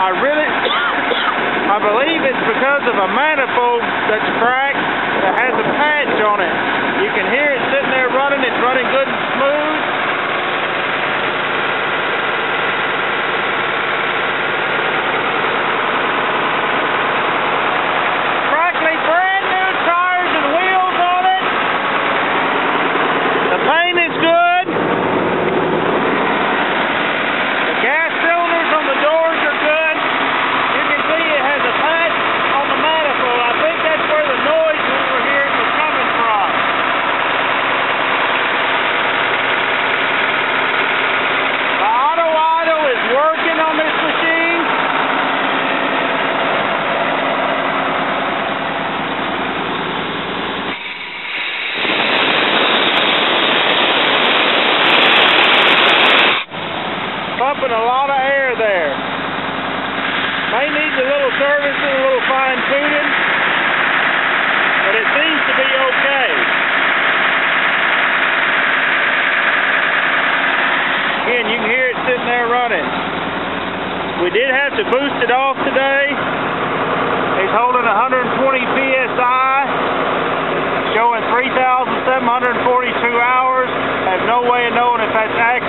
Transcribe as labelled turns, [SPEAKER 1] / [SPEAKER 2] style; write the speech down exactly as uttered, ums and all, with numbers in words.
[SPEAKER 1] I really, I believe it's because of a manifold that's cracked that has a patch on it. You can hear it sitting there running. It's running good and smooth. Practically brand new tires and wheels on it. The paint is good. The gas cylinders on the doors are good. You can see it has a patch on the manifold. I think that's where the noise we were hearing was coming from. The auto idle is working on this machine. Pumping a lot of air there. May need a little servicing, a little fine tuning, but it seems to be okay. Again, you can hear it sitting there running. We did have to boost it off today. It's holding one hundred twenty P S I, showing three thousand seven hundred forty-two hours. I have no way of knowing if that's accurate.